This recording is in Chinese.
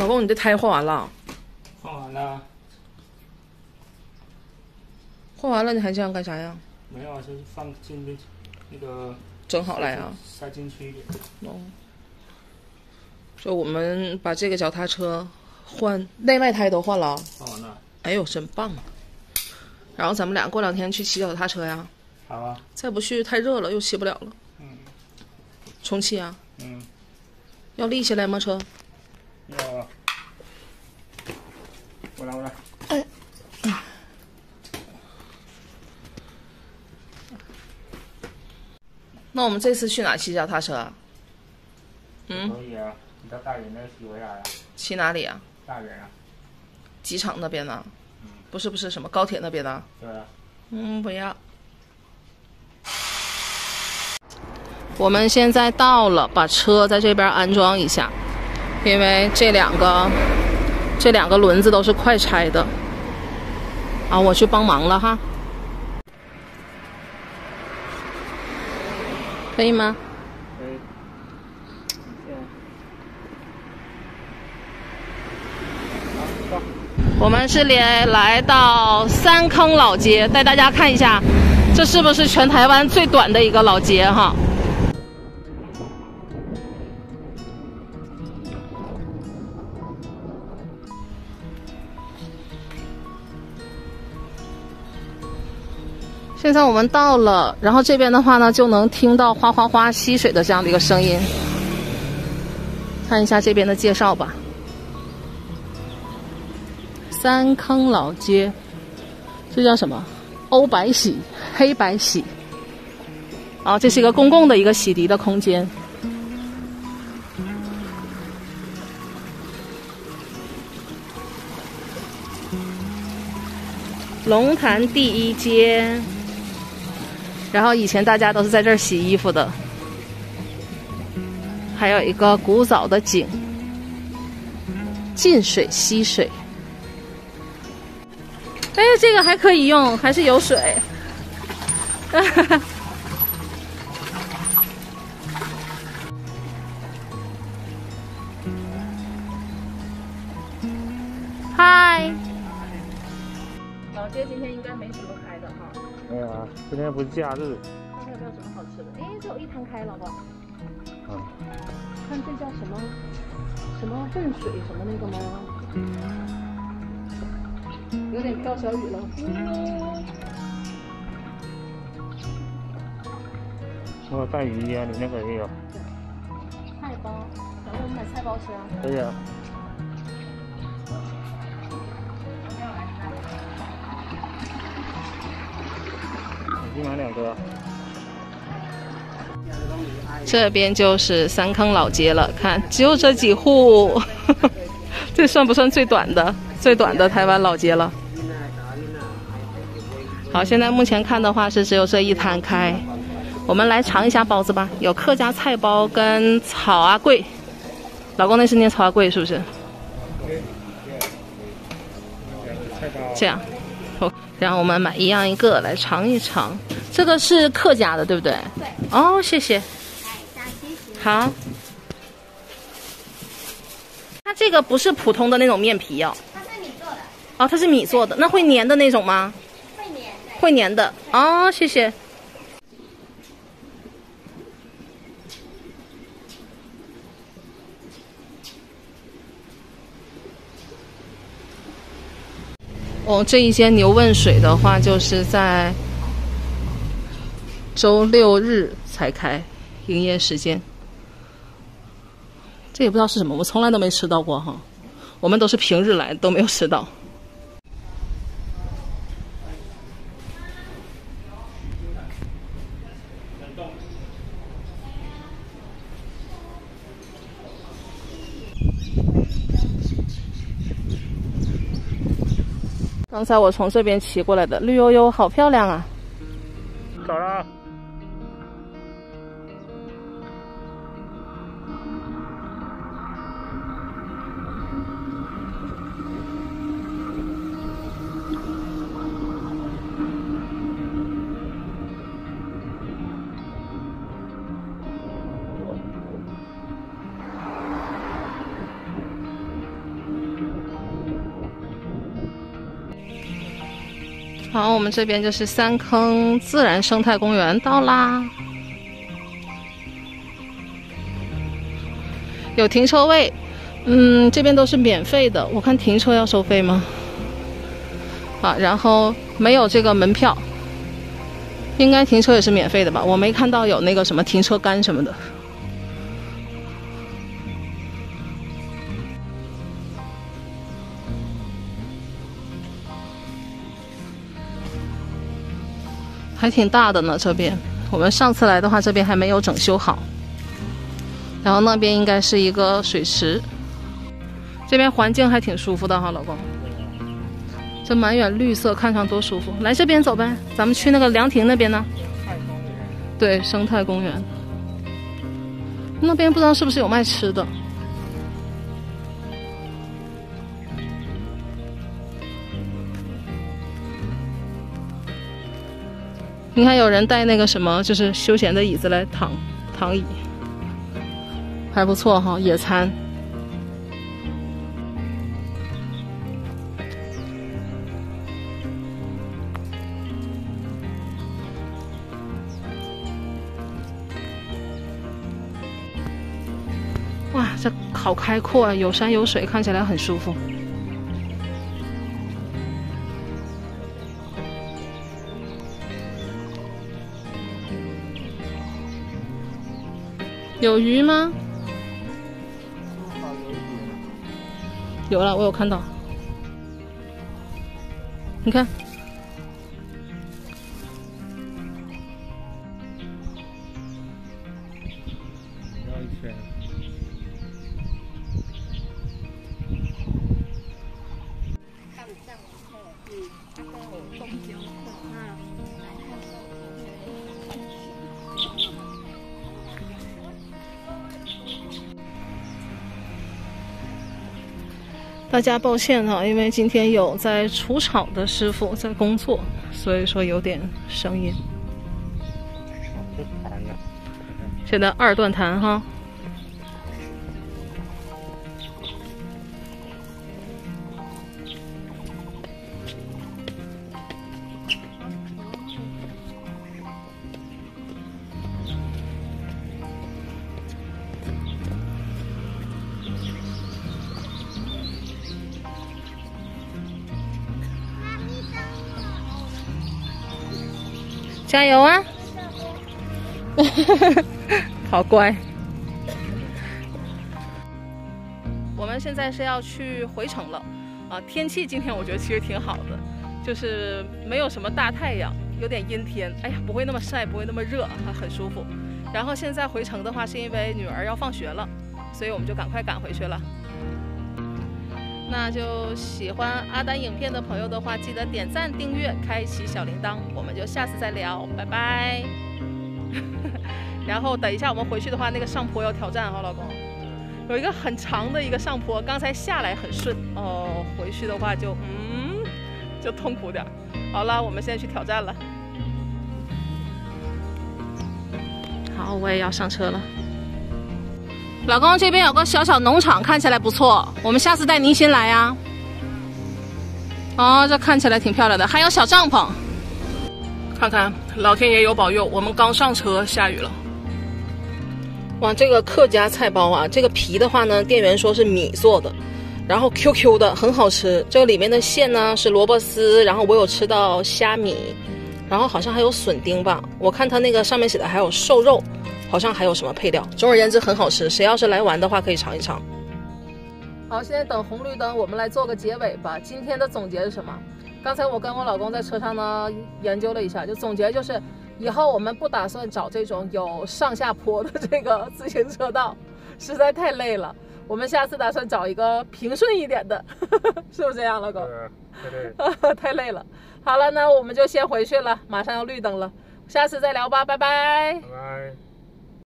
公，你这胎换完了？ 换完了。 换完了，你还这样干啥呀？ 没有啊，就是放进那个。 整好了呀？ 塞进去一点。 哦。就我们把这个脚踏车换内外胎都换了。 换完了。 哎呦，真棒！然后咱们俩过2天去骑脚踏车呀。 好啊。 再不去太热了，又骑不了了。 嗯。 重启啊？ 嗯。 要立起来吗？车？ 要啊。我来。 哎。那我们这次去哪骑脚踏车啊？ 可以啊，你到大园那骑回来啊。 骑哪里啊？ 大园啊。 机场那边呢？不是什么高铁那边的？ 对啊。 不要。我们现在到了，把车在这边安装一下，因为这两个轮子都是快拆的。啊，我去帮忙了哈。可以吗？ 可以。 我们是来到三坑老街，带大家看一下，这是不是全台湾最短的一个老街哈？现在我们到了，然后这边的话呢，就能听到哗哗哗溪水的这样的一个声音。看一下这边的介绍吧。三坑老街，这叫什么？欧白洗、黑白洗。啊，这是一个公共的一个洗涤的空间。龙潭第一街。然后以前大家都是在这儿洗衣服的，还有一个古早的井，进水溪水。哎，这个还可以用，还是有水。嗨，老街今天应该没什么开的哈。 没有啊，今天不是假日。 看看有没有什么好吃的？哎，只有一摊开了吧？ 嗯。 看这叫什么笨水什么那个吗？有点飘小雨了。 我有带鱼啊，你那个也有。 菜包，咱们买菜包吃啊？ 可以啊。你买2个。 这边就是三坑老街了，看只有这几户，这算不算最短的台湾老街了？好，现在目前看的话是只有这一摊开。我们来尝一下包子吧，有客家菜包跟草阿贵。老公那是念草阿贵是不是？这样。然后我们买一样一个来尝一尝，这个是客家的，对不对？ 对。 哦，谢谢。好。它这个不是普通的那种面皮哦。 它是米做的。 哦，它是米做的，那会粘的那种吗？ 会粘的。 会粘的。哦，谢谢。哦，这一间牛问水的话，就是在周6日才开营业时间。这也不知道是什么，我从来都没吃到过哈。我们都是平日来，都没有吃到。刚才我从这边骑过来的，绿油油，好漂亮啊！ 走了。 好，我们这边就是三坑自然生态公园到啦，有停车位，这边都是免费的。我看停车要收费吗？啊，然后没有这个门票，应该停车也是免费的吧？我没看到有那个什么停车杆什么的。还挺大的呢，这边我们上次来的话，这边还没有整修好。然后那边应该是一个水池，这边环境还挺舒服的哈，老公。这满园绿色，看上多舒服。来这边走呗，咱们去那个凉亭那边呢。对，生态公园。那边不知道是不是有卖吃的。你看有人带那个什么，就是休闲的椅子来躺椅，还不错哈，野餐。哇，这好开阔啊，有山有水，看起来很舒服。有鱼吗？有了，我有看到。你看， 绕一圈。 大家抱歉哈，因为今天有在除草的师傅在工作，所以说有点声音。现在二段弹哈。加油啊！好乖。我们现在是要去回城了啊！天气今天我觉得其实挺好的，就是没有什么大太阳，有点阴天。哎呀，不会那么晒，不会那么热，还很舒服。然后现在回城的话，是因为女儿要放学了，所以我们就赶快赶回去了。那就喜欢阿丹影片的朋友的话，记得点赞、订阅、开启小铃铛。我们就下次再聊，拜拜。然后等一下我们回去的话，那个上坡要挑战哈，老公，有一个很长的一个上坡，刚才下来很顺哦，回去的话就痛苦点。好了，我们现在去挑战了。好，我也要上车了。老公，这边有个小小农场，看起来不错，我们下次带您新来呀。哦，这看起来挺漂亮的，还有小帐篷。看看，老天爷有保佑，我们刚上车下雨了。哇，这个客家菜包啊，这个皮的话呢，店员说是米做的，然后 QQ 的，很好吃。这个里面的馅呢是萝卜丝，然后我有吃到虾米，然后好像还有笋丁吧。我看它那个上面写的还有瘦肉。好像还有什么配料，总而言之很好吃。谁要是来玩的话，可以尝一尝。好，现在等红绿灯，我们来做个结尾吧。今天的总结是什么？刚才我跟我老公在车上呢研究了一下，就总结就是，以后我们不打算找这种有上下坡的这个自行车道，实在太累了。我们下次打算找一个平顺一点的，是不是这样，老公？对，太累了。好了，那我们就先回去了，马上要绿灯了。下次再聊吧，拜拜。 拜拜。